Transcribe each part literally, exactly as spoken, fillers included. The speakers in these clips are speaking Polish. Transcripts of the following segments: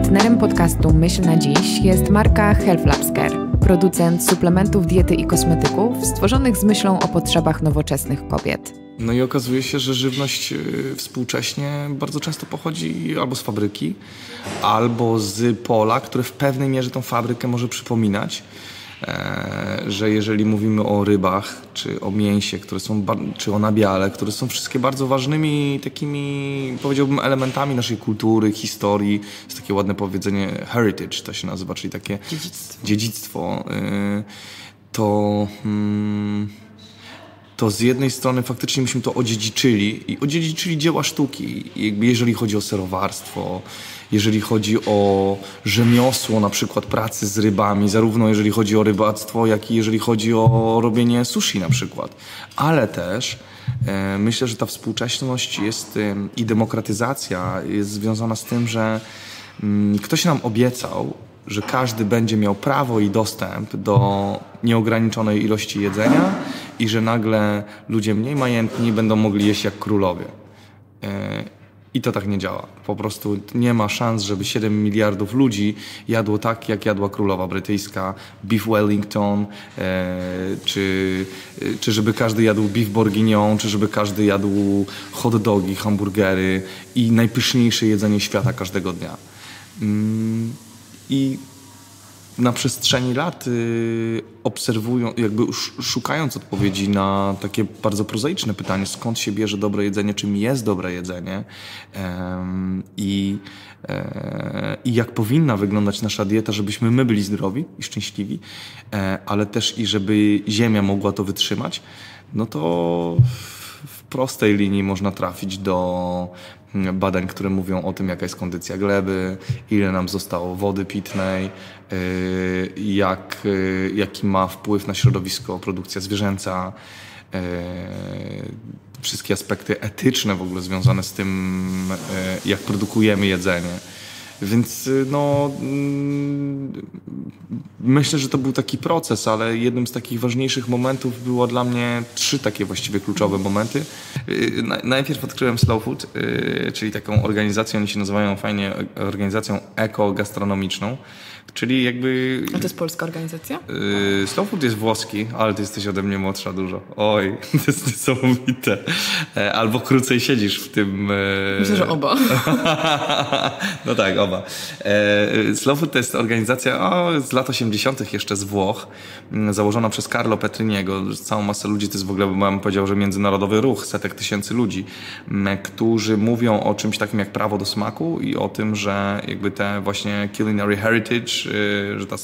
Partnerem podcastu Myśl na dziś jest marka Health Labs Care, producent suplementów diety i kosmetyków stworzonych z myślą o potrzebach nowoczesnych kobiet. No i okazuje się, że żywność współcześnie bardzo często pochodzi albo z fabryki, albo z pola, które w pewnej mierze tą fabrykę może przypominać. Że jeżeli mówimy o rybach, czy o mięsie, które są, czy o nabiale, które są wszystkie bardzo ważnymi takimi, powiedziałbym, elementami naszej kultury, historii, jest takie ładne powiedzenie heritage, to się nazywa, czyli takie dziedzictwo, dziedzictwo to, to z jednej strony faktycznie myśmy to odziedziczyli i odziedziczyli dzieła sztuki, jeżeli chodzi o serowarstwo, jeżeli chodzi o rzemiosło, na przykład pracy z rybami, zarówno jeżeli chodzi o rybactwo, jak i jeżeli chodzi o robienie sushi na przykład. Ale też e, myślę, że ta współczesność jest e, i demokratyzacja jest związana z tym, że m, ktoś nam obiecał, że każdy będzie miał prawo i dostęp do nieograniczonej ilości jedzenia i że nagle ludzie mniej majętni będą mogli jeść jak królowie. E, I to tak nie działa. Po prostu nie ma szans, żeby siedem miliardów ludzi jadło tak, jak jadła królowa brytyjska, beef Wellington, e, czy, czy żeby każdy jadł beef bourguignon, czy żeby każdy jadł hot dogi, hamburgery i najpyszniejsze jedzenie świata każdego dnia. Mm, I na przestrzeni lat y, obserwują, jakby szukając odpowiedzi na takie bardzo prozaiczne pytanie, skąd się bierze dobre jedzenie, czym jest dobre jedzenie ym, i, e, i jak powinna wyglądać nasza dieta, żebyśmy my byli zdrowi i szczęśliwi, e, ale też i żeby ziemia mogła to wytrzymać, no to w prostej linii można trafić do badań, które mówią o tym, jaka jest kondycja gleby, ile nam zostało wody pitnej, jak, jaki ma wpływ na środowisko produkcja zwierzęca, wszystkie aspekty etyczne w ogóle związane z tym, jak produkujemy jedzenie. Więc no, myślę, że to był taki proces, ale jednym z takich ważniejszych momentów było dla mnie trzy takie właściwie kluczowe momenty. Najpierw odkryłem Slow Food, czyli taką organizację, oni się nazywają fajnie organizacją ekogastronomiczną, czyli jakby... A to jest polska organizacja? Slow Food jest włoski, ale ty jesteś ode mnie młodsza dużo. Oj, to jest niesamowite. Albo krócej siedzisz w tym... Myślę, że oba. No tak, oba. Slow Food to jest organizacja o, z lat osiemdziesiątych jeszcze z Włoch, założona przez Carlo Petriniego. Całą masę ludzi, to jest w ogóle, bym powiedział, że międzynarodowy ruch, setek tysięcy ludzi, którzy mówią o czymś takim jak prawo do smaku i o tym, że jakby te właśnie culinary heritage, że ta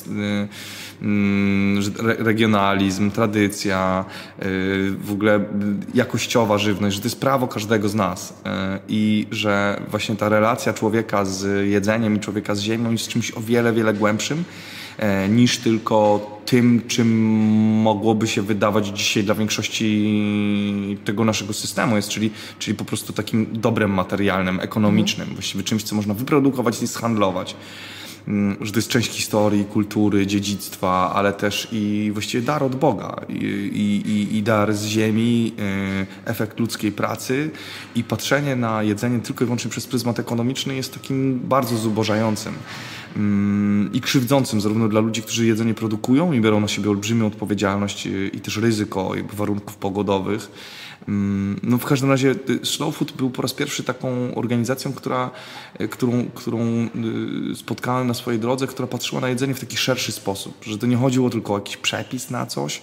że regionalizm, tradycja, w ogóle jakościowa żywność, że to jest prawo każdego z nas i że właśnie ta relacja człowieka z jedzeniem i człowieka z ziemią jest czymś o wiele, wiele głębszym niż tylko tym, czym mogłoby się wydawać dzisiaj dla większości tego naszego systemu jest, czyli, czyli po prostu takim dobrem materialnym, ekonomicznym, właściwie czymś, co można wyprodukować i zhandlować. Że to jest część historii, kultury, dziedzictwa, ale też i właściwie dar od Boga i, i, i dar z ziemi, efekt ludzkiej pracy i patrzenie na jedzenie tylko i wyłącznie przez pryzmat ekonomiczny jest takim bardzo zubożającym i krzywdzącym zarówno dla ludzi, którzy jedzenie produkują i biorą na siebie olbrzymią odpowiedzialność i też ryzyko jakby warunków pogodowych. No w każdym razie Slow Food był po raz pierwszy taką organizacją, która, którą, którą spotkałem na swojej drodze, która patrzyła na jedzenie w taki szerszy sposób, że to nie chodziło tylko o jakiś przepis na coś,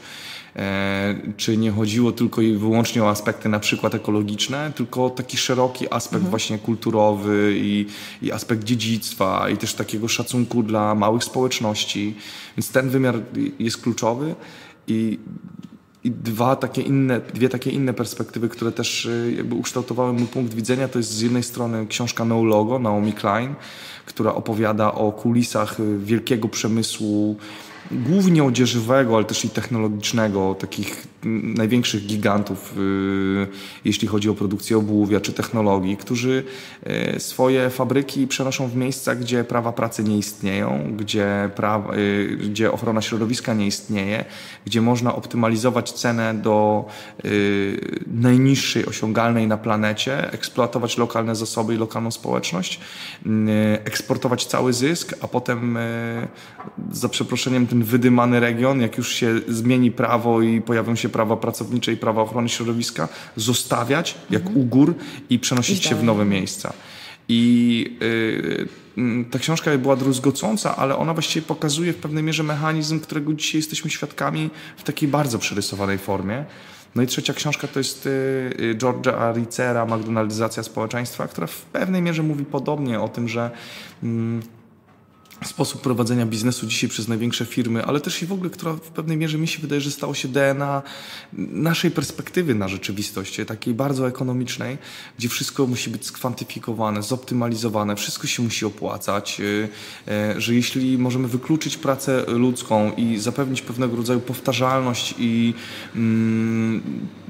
czy nie chodziło tylko i wyłącznie o aspekty na przykład ekologiczne, tylko taki szeroki aspekt mhm. właśnie kulturowy i, i aspekt dziedzictwa i też takiego szacunku dla małych społeczności, więc ten wymiar jest kluczowy i I dwa takie inne, dwie takie inne perspektywy, które też jakby ukształtowały mój punkt widzenia, to jest z jednej strony książka No Logo Naomi Klein, która opowiada o kulisach wielkiego przemysłu głównie odzieżowego, ale też i technologicznego, takich największych gigantów, jeśli chodzi o produkcję obuwia czy technologii, którzy swoje fabryki przenoszą w miejsca, gdzie prawa pracy nie istnieją, gdzie, prawa, gdzie ochrona środowiska nie istnieje, gdzie można optymalizować cenę do najniższej osiągalnej na planecie, eksploatować lokalne zasoby i lokalną społeczność, eksportować cały zysk, a potem za przeproszeniem ten wydymany region, jak już się zmieni prawo i pojawią się prawa pracownicze i prawa ochrony środowiska, zostawiać jak mhm. ugór i przenosić się w nowe miejsca. I y, ta książka była druzgocąca, ale ona właściwie pokazuje w pewnej mierze mechanizm, którego dzisiaj jesteśmy świadkami w takiej bardzo przerysowanej formie. No i trzecia książka to jest y, George'a Ritzera, McDonaldyzacja społeczeństwa, która w pewnej mierze mówi podobnie o tym, że y, sposób prowadzenia biznesu dzisiaj przez największe firmy, ale też i w ogóle, która w pewnej mierze mi się wydaje, że stało się D N A naszej perspektywy na rzeczywistość, takiej bardzo ekonomicznej, gdzie wszystko musi być skwantyfikowane, zoptymalizowane, wszystko się musi opłacać, że jeśli możemy wykluczyć pracę ludzką i zapewnić pewnego rodzaju powtarzalność i mm,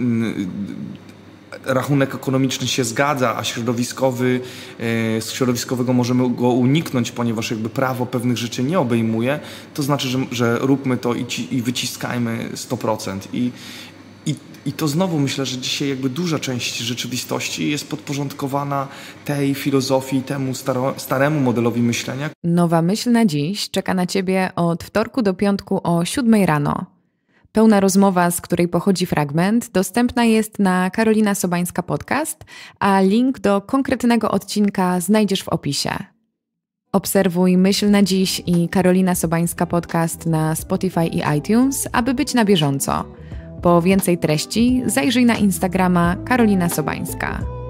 rachunek ekonomiczny się zgadza, a środowiskowy, z środowiskowego możemy go uniknąć, ponieważ jakby prawo pewnych rzeczy nie obejmuje, to znaczy, że, że róbmy to i, ci, i wyciskajmy sto procent. I, i, I to znowu myślę, że dzisiaj jakby duża część rzeczywistości jest podporządkowana tej filozofii, temu staro, staremu modelowi myślenia. Nowa myśl na dziś czeka na Ciebie od wtorku do piątku o siódmej rano. Pełna rozmowa, z której pochodzi fragment, dostępna jest na Karolina Sobańska Podcast, a link do konkretnego odcinka znajdziesz w opisie. Obserwuj Myśl na dziś i Karolina Sobańska Podcast na Spotify i iTunes, aby być na bieżąco. Po więcej treści zajrzyj na Instagrama Karolina Sobańska.